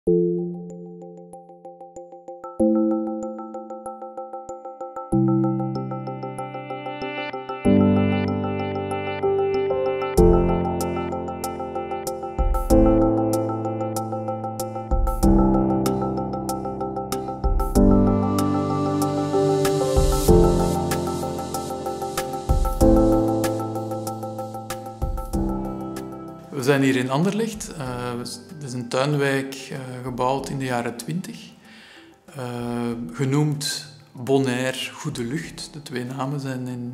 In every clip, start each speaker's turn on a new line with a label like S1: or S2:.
S1: We zijn hier in Anderlecht. Het is een tuinwijk gebouwd in de jaren 20. Genoemd Bonaire Goede Lucht. De twee namen zijn in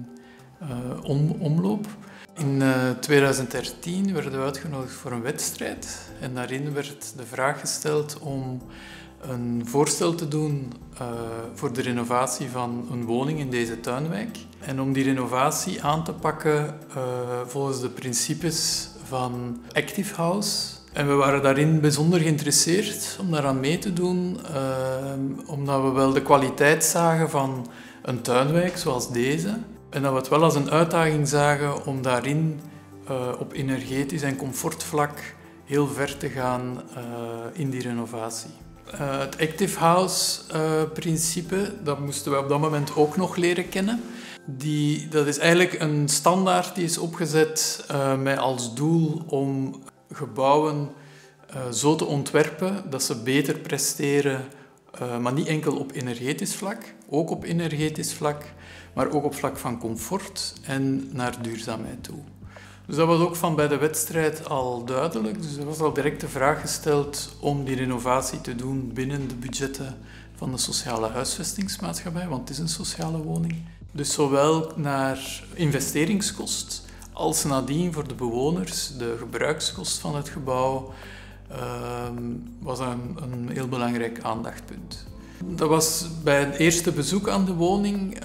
S1: omloop. In 2013 werden we uitgenodigd voor een wedstrijd. En daarin werd de vraag gesteld om een voorstel te doen voor de renovatie van een woning in deze tuinwijk. En om die renovatie aan te pakken volgens de principes van Active House. En we waren daarin bijzonder geïnteresseerd om daaraan mee te doen, omdat we wel de kwaliteit zagen van een tuinwijk zoals deze. En dat we het wel als een uitdaging zagen om daarin op energetisch en comfortvlak heel ver te gaan in die renovatie. Het Active House principe, dat moesten we op dat moment ook nog leren kennen. Dat is eigenlijk een standaard die is opgezet met als doel om gebouwen zo te ontwerpen dat ze beter presteren, maar niet enkel op energetisch vlak, ook op energetisch vlak, maar ook op vlak van comfort en naar duurzaamheid toe. Dus dat was ook van bij de wedstrijd al duidelijk. Dus er was al direct de vraag gesteld om die renovatie te doen binnen de budgetten van de sociale huisvestingsmaatschappij, want het is een sociale woning. Dus zowel naar investeringskost als nadien voor de bewoners, de gebruikskost van het gebouw, was een heel belangrijk aandachtspunt. Dat was bij het eerste bezoek aan de woning.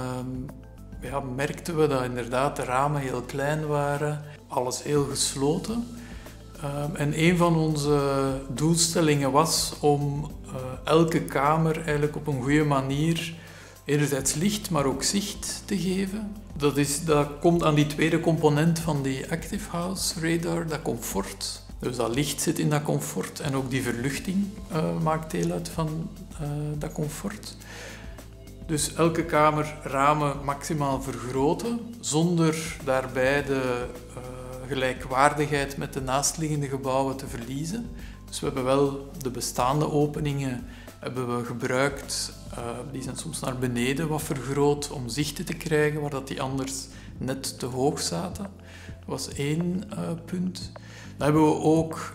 S1: Merkten we dat inderdaad de ramen heel klein waren, alles heel gesloten. En een van onze doelstellingen was om elke kamer eigenlijk op een goede manier enerzijds licht, maar ook zicht te geven. Dat komt aan die tweede component van die Active House Radar, dat comfort. Dus dat licht zit in dat comfort en ook die verluchting maakt deel uit van dat comfort. Dus elke kamer ramen maximaal vergroten, zonder daarbij de gelijkwaardigheid met de naastliggende gebouwen te verliezen. Dus we hebben wel de bestaande openingen hebben we gebruikt. Die zijn soms naar beneden wat vergroot om zichten te krijgen, waar dat die anders net te hoog zaten. Dat was één punt. Dan hebben we ook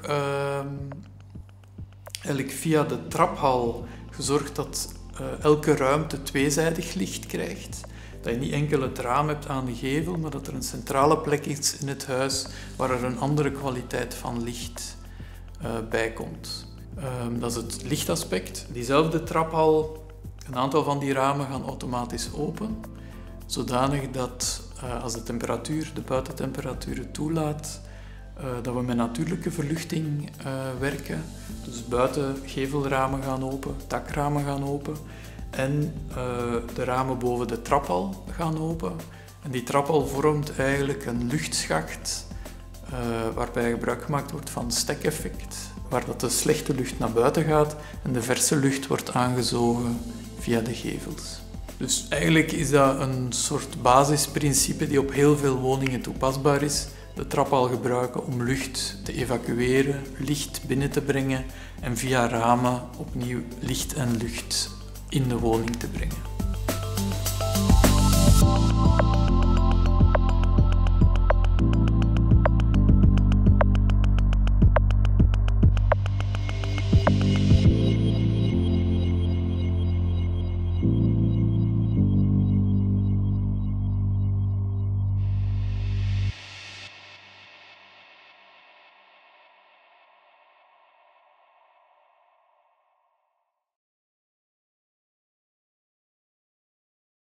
S1: eigenlijk via de traphal gezorgd dat elke ruimte tweezijdig licht krijgt. Dat je niet enkel het raam hebt aan de gevel, maar dat er een centrale plek is in het huis waar er een andere kwaliteit van licht bij komt. Dat is het lichtaspect. Diezelfde traphal, een aantal van die ramen gaan automatisch open, zodanig dat als de buitentemperatuur het toelaat, dat we met natuurlijke verluchting werken. Dus buitengevelramen gaan open, dakramen gaan open en de ramen boven de traphal gaan open. En die traphal vormt eigenlijk een luchtschacht waarbij gebruik gemaakt wordt van stekeffect, waar dat de slechte lucht naar buiten gaat en de verse lucht wordt aangezogen via de gevels. Dus eigenlijk is dat een soort basisprincipe die op heel veel woningen toepasbaar is. De traphal gebruiken om lucht te evacueren, licht binnen te brengen en via ramen opnieuw licht en lucht in de woning te brengen.